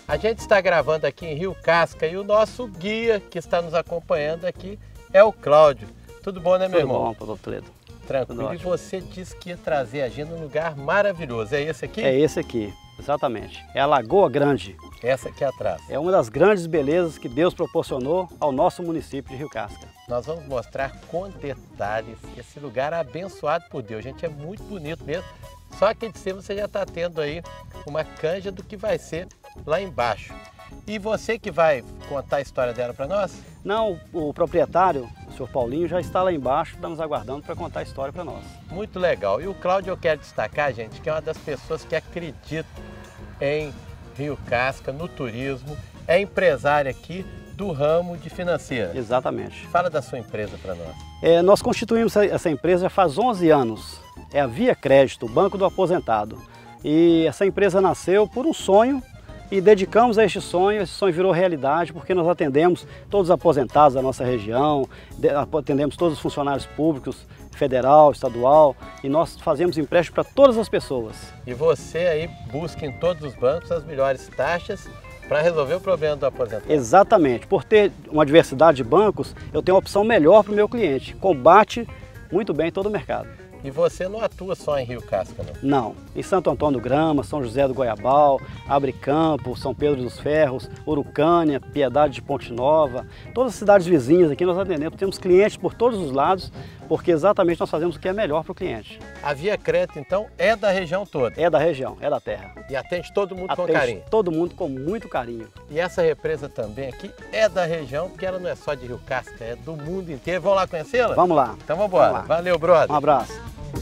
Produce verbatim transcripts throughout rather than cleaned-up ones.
A gente está gravando aqui em Rio Casca e o nosso guia que está nos acompanhando aqui é o Cláudio. Tudo bom, né, meu Tudo irmão? bom, doutor Toledo. Tranquilo. E você disse que ia trazer a gente num lugar maravilhoso. É esse aqui? É esse aqui, exatamente. É a Lagoa Grande. Essa aqui atrás. É uma das grandes belezas que Deus proporcionou ao nosso município de Rio Casca. Nós vamos mostrar com detalhes esse lugar abençoado por Deus. Gente, é muito bonito mesmo. Só que de cima você já está tendo aí uma canja do que vai ser lá embaixo. E você que vai contar a história dela para nós? Não, o proprietário, o senhor Paulinho, já está lá embaixo, está nos aguardando para contar a história para nós. Muito legal. E o Cláudio eu quero destacar, gente, que é uma das pessoas que acredita em Rio Casca, no turismo, é empresário aqui do ramo de financeira. Exatamente. Fala da sua empresa para nós. É, nós constituímos essa empresa já faz onze anos. É a Via Crédito, o Banco do Aposentado. E essa empresa nasceu por um sonho e dedicamos a este sonho. Esse sonho virou realidade porque nós atendemos todos os aposentados da nossa região, atendemos todos os funcionários públicos, federal, estadual, e nós fazemos empréstimo para todas as pessoas. E você aí busca em todos os bancos as melhores taxas para resolver o problema do aposentado. Exatamente. Por ter uma diversidade de bancos, eu tenho uma opção melhor para o meu cliente. Combate muito bem todo o mercado. E você não atua só em Rio Casca, não? Não. Em Santo Antônio do Grama, São José do Goiabal, Abre Campo, São Pedro dos Ferros, Urucânia, Piedade de Ponte Nova, todas as cidades vizinhas aqui nós atendemos. Temos clientes por todos os lados, porque exatamente nós fazemos o que é melhor para o cliente. A Via Crédito, então, é da região toda? É da região, é da terra. E atende todo mundo atende com carinho? todo mundo com muito carinho. E essa represa também aqui é da região, porque ela não é só de Rio Casca, é do mundo inteiro. Vamos lá conhecê-la? Vamos lá. Então vamos embora. Vamos lá. Valeu, brother. Um abraço.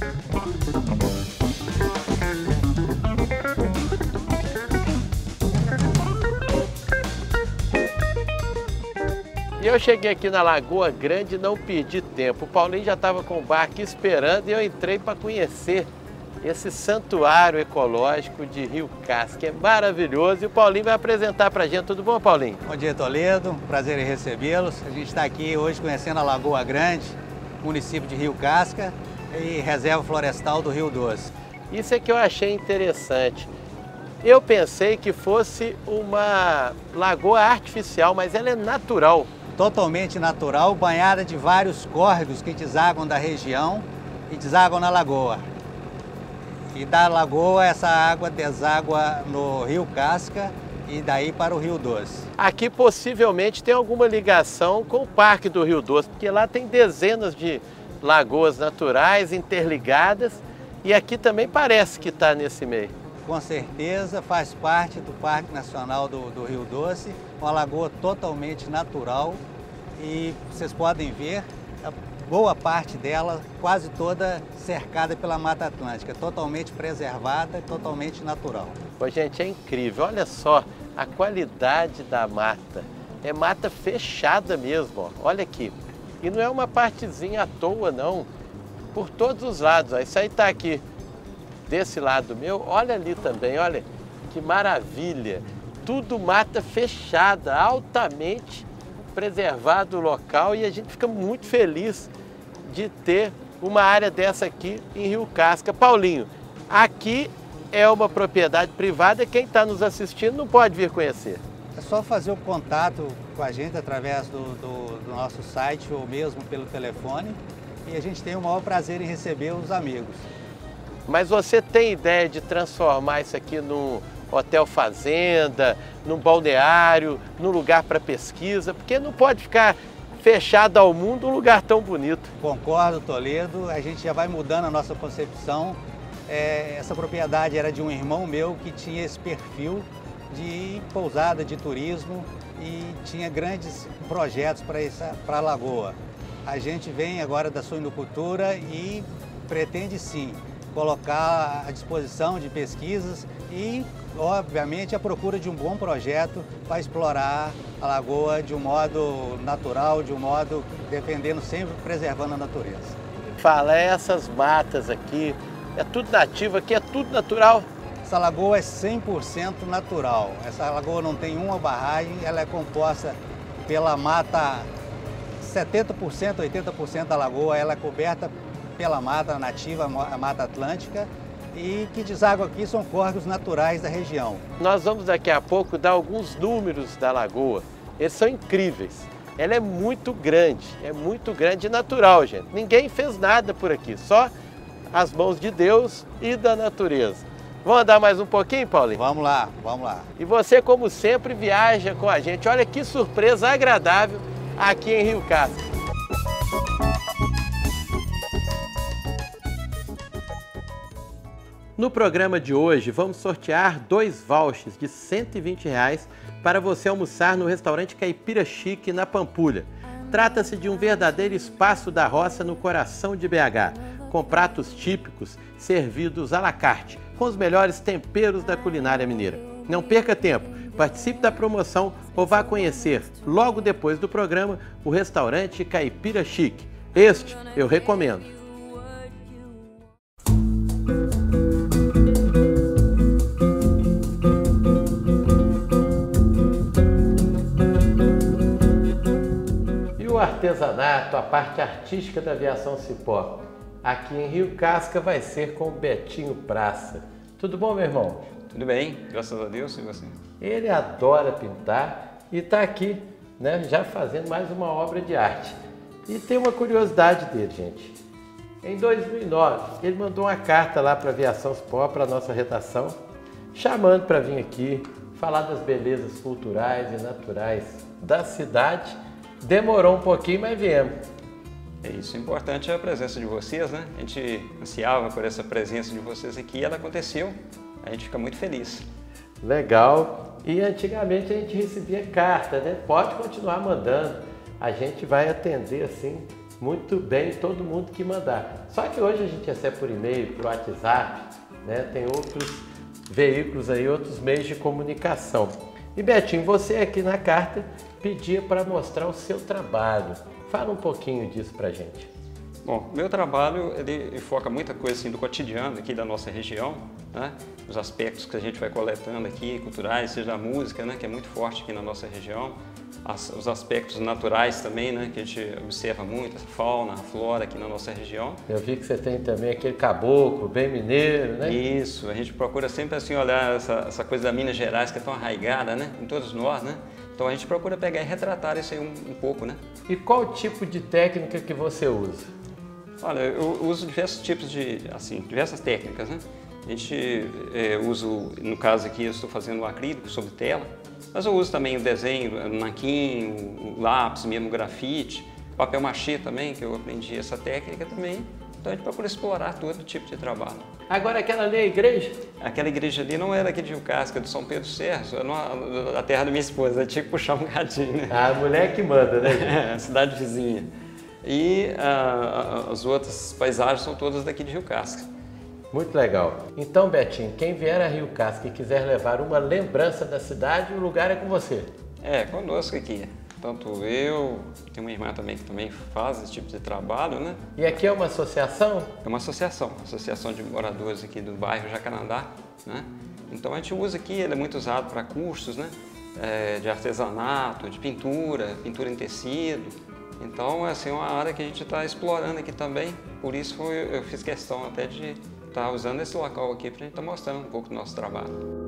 E eu cheguei aqui na Lagoa Grande e não perdi tempo. O Paulinho já estava com o barco esperando e eu entrei para conhecer esse santuário ecológico de Rio Casca, que é maravilhoso. E o Paulinho vai apresentar para a gente. Tudo bom, Paulinho? Bom dia, Toledo. Prazer em recebê-los. A gente está aqui hoje conhecendo a Lagoa Grande, município de Rio Casca e Reserva Florestal do Rio Doce. Isso é que eu achei interessante. Eu pensei que fosse uma lagoa artificial, mas ela é natural. Totalmente natural, banhada de vários córregos que desaguam da região e desaguam na lagoa. E da lagoa essa água deságua no Rio Casca e daí para o Rio Doce. Aqui possivelmente tem alguma ligação com o Parque do Rio Doce, porque lá tem dezenas de lagoas naturais interligadas e aqui também parece que está nesse meio. Com certeza faz parte do Parque Nacional do, do Rio Doce, uma lagoa totalmente natural e vocês podem ver a boa parte dela, quase toda cercada pela Mata Atlântica, totalmente preservada, totalmente natural. Pô, gente, é incrível, olha só a qualidade da mata, é mata fechada mesmo, ó. Olha aqui. E não é uma partezinha à toa, não. Por todos os lados. Ó. Isso aí está aqui desse lado meu. Olha ali também, olha que maravilha. Tudo mata fechada, altamente preservado o local. E a gente fica muito feliz de ter uma área dessa aqui em Rio Casca. Paulinho, aqui é uma propriedade privada. Quem está nos assistindo não pode vir conhecer. É só fazer o contato com a gente através do, do, do nosso site ou mesmo pelo telefone e a gente tem o maior prazer em receber os amigos. Mas você tem ideia de transformar isso aqui num hotel fazenda, num balneário, num lugar para pesquisa? Porque não pode ficar fechado ao mundo um lugar tão bonito. Concordo, Toledo. A gente já vai mudando a nossa concepção. É, essa propriedade era de um irmão meu que tinha esse perfil de pousada, de turismo e tinha grandes projetos para a lagoa. A gente vem agora da suinocultura e pretende sim colocar à disposição de pesquisas e, obviamente, a procura de um bom projeto para explorar a lagoa de um modo natural, de um modo defendendo sempre, preservando a natureza. Fala, essas matas aqui, é tudo nativo, aqui é tudo natural? Essa lagoa é cem por cento natural. Essa lagoa não tem uma barragem, ela é composta pela mata, setenta por cento, oitenta por cento da lagoa ela é coberta pela mata nativa, a Mata Atlântica, e que deságua aqui são córregos naturais da região. Nós vamos daqui a pouco dar alguns números da lagoa. Eles são incríveis. Ela é muito grande, é muito grande e natural, gente. Ninguém fez nada por aqui, só as mãos de Deus e da natureza. Vamos andar mais um pouquinho, Paulinho? Vamos lá, vamos lá. E você, como sempre, viaja com a gente. Olha que surpresa agradável aqui em Rio Casca. No programa de hoje, vamos sortear dois vouchers de cento e vinte reais para você almoçar no restaurante Caipira Chique, na Pampulha. Trata-se de um verdadeiro espaço da roça no coração de B H, com pratos típicos servidos à la carte, com os melhores temperos da culinária mineira. Não perca tempo, participe da promoção ou vá conhecer, logo depois do programa, o restaurante Caipira Chique. Este eu recomendo. O artesanato, a parte artística da aviação Cipó, aqui em Rio Casca vai ser com o Betinho Praça. Tudo bom, meu irmão? Tudo bem, graças a Deus, e você? Ele adora pintar e está aqui, né, já fazendo mais uma obra de arte. E tem uma curiosidade dele, gente. Em dois mil e nove, ele mandou uma carta lá para a Aviação Cipó, para a nossa redação, chamando para vir aqui falar das belezas culturais e naturais da cidade. Demorou um pouquinho, mas viemos. É isso, o importante é a presença de vocês, né? A gente ansiava por essa presença de vocês aqui e ela aconteceu. A gente fica muito feliz. Legal. E antigamente a gente recebia carta, né? Pode continuar mandando. A gente vai atender, assim, muito bem todo mundo que mandar. Só que hoje a gente recebe por e-mail, por WhatsApp, né? Tem outros veículos aí, outros meios de comunicação. E Betinho, você aqui na carta pedia para mostrar o seu trabalho. Fala um pouquinho disso para a gente. Bom, meu trabalho ele foca muita coisa assim, do cotidiano aqui da nossa região, né? Os aspectos que a gente vai coletando aqui, culturais, seja a música, né? Que é muito forte aqui na nossa região. As, os aspectos naturais também, né? Que a gente observa muito, a fauna, a flora aqui na nossa região. Eu vi que você tem também aquele caboclo bem mineiro, né? Isso, a gente procura sempre assim olhar essa, essa coisa da Minas Gerais que é tão arraigada, né? Em todos nós, né? Então a gente procura pegar e retratar isso aí um, um pouco, né? E qual tipo de técnica que você usa? Olha, eu uso diversos tipos de, assim, diversas técnicas, né? A gente é, usa, no caso aqui eu estou fazendo o acrílico sobre tela, mas eu uso também o desenho, o nanquim, o, o lápis, mesmo o grafite, papel machê também, que eu aprendi essa técnica também. Então a gente procura explorar todo tipo de trabalho. Agora aquela ali é a igreja? Aquela igreja ali não era aqui de Rio Casca, de São Pedro Serra, era a terra da minha esposa, eu tinha que puxar um bocadinho, né? A mulher que manda, né? É, a cidade vizinha. E uh, as outras paisagens são todas daqui de Rio Casca. Muito legal. Então, Betinho, quem vier a Rio Casca e quiser levar uma lembrança da cidade, o lugar é com você. É, conosco aqui. Tanto eu, tem uma irmã também que também faz esse tipo de trabalho, né? E aqui é uma associação? É uma associação, associação de moradores aqui do bairro Jacarandá, né? Então a gente usa aqui, ele é muito usado para cursos, né? É, de artesanato, de pintura, pintura em tecido. Então é assim, uma área que a gente está explorando aqui também, por isso eu, eu fiz questão até de estar tá usando esse local aqui para a gente estar tá mostrando um pouco do nosso trabalho.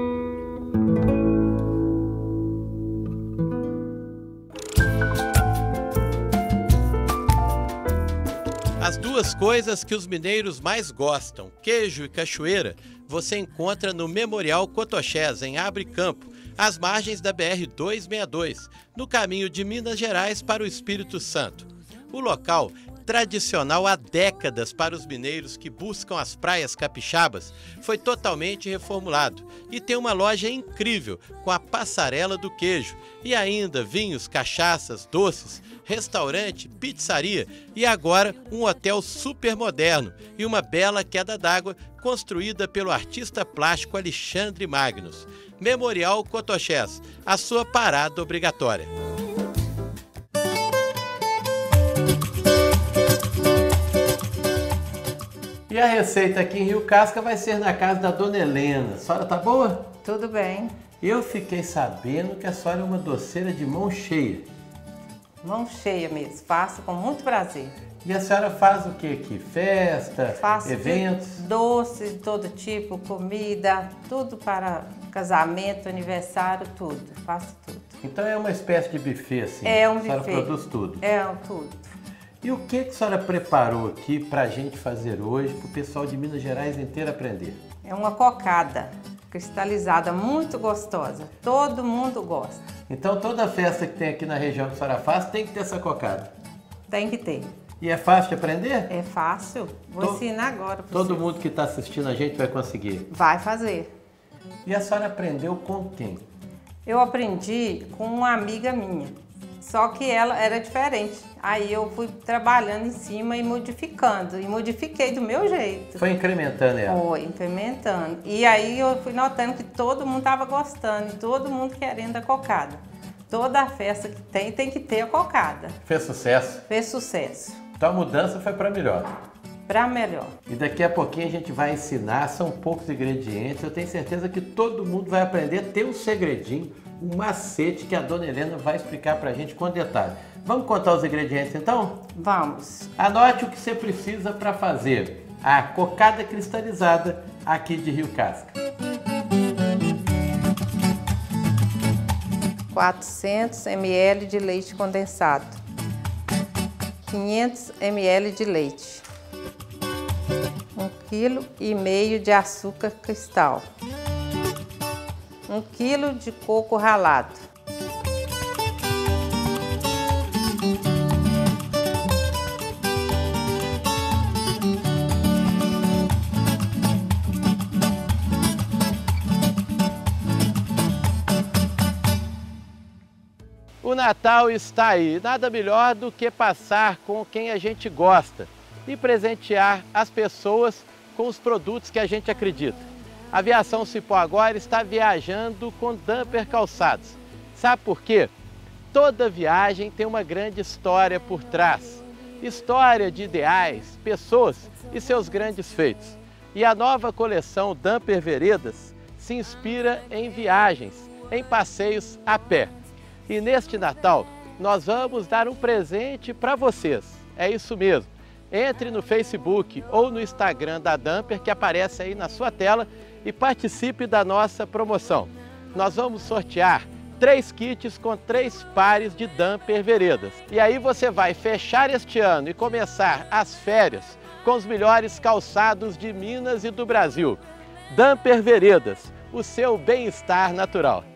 As duas coisas que os mineiros mais gostam, queijo e cachoeira, você encontra no Memorial Cotoxés, em Abre Campo, às margens da B R duzentos e sessenta e dois, no caminho de Minas Gerais para o Espírito Santo. O local, tradicional há décadas para os mineiros que buscam as praias capixabas, foi totalmente reformulado e tem uma loja incrível com a Passarela do Queijo e ainda vinhos, cachaças, doces, restaurante, pizzaria e agora um hotel super moderno e uma bela queda d'água construída pelo artista plástico Alexandre Magnus. Memorial Cotoxés, a sua parada obrigatória. E a receita aqui em Rio Casca vai ser na casa da Dona Helena. A senhora tá boa? Tudo bem. Eu fiquei sabendo que a senhora é uma doceira de mão cheia. Mão cheia mesmo, faço com muito prazer. E a senhora faz o que aqui? Festa, Faço eventos? doce de todo tipo, comida, tudo para casamento, aniversário, tudo. Faço tudo. Então é uma espécie de buffet, assim? É um buffet. A senhora buffet. produz tudo? É, tudo. E o que, que a senhora preparou aqui para a gente fazer hoje, para o pessoal de Minas Gerais inteiro aprender? É uma cocada cristalizada, muito gostosa. Todo mundo gosta. Então toda festa que tem aqui na região que a senhora faz tem que ter essa cocada? Tem que ter. E é fácil de aprender? É fácil. Vou To- ensinar agora para Todo você. mundo que está assistindo a gente vai conseguir. Vai fazer. E a senhora aprendeu com quem? Eu aprendi com uma amiga minha, só que ela era diferente. Aí eu fui trabalhando em cima e modificando, e modifiquei do meu jeito. Foi incrementando ela? Foi, implementando. E aí eu fui notando que todo mundo estava gostando, e todo mundo querendo a cocada. Toda festa que tem, tem que ter a cocada. Fez sucesso? Fez sucesso. Então a mudança foi para melhor. Para melhor. E daqui a pouquinho a gente vai ensinar, são poucos ingredientes. Eu tenho certeza que todo mundo vai aprender a ter um segredinho, um macete que a dona Helena vai explicar pra gente com detalhe. Vamos contar os ingredientes então? Vamos. Anote o que você precisa para fazer a cocada cristalizada aqui de Rio Casca. quatrocentos mililitros de leite condensado. quinhentos mililitros de leite. um quilo e meio de açúcar cristal. um quilo de coco ralado. O Natal está aí, nada melhor do que passar com quem a gente gosta e presentear as pessoas com os produtos que a gente acredita. A Aviação Cipó agora está viajando com Dumper Calçados. Sabe por quê? Toda viagem tem uma grande história por trás. História de ideais, pessoas e seus grandes feitos. E a nova coleção Dumper Veredas se inspira em viagens, em passeios a pé. E neste Natal, nós vamos dar um presente para vocês. É isso mesmo. Entre no Facebook ou no Instagram da Dumper, que aparece aí na sua tela, e participe da nossa promoção. Nós vamos sortear três kits com três pares de Dumper Veredas. E aí você vai fechar este ano e começar as férias com os melhores calçados de Minas e do Brasil. Dumper Veredas, o seu bem-estar natural.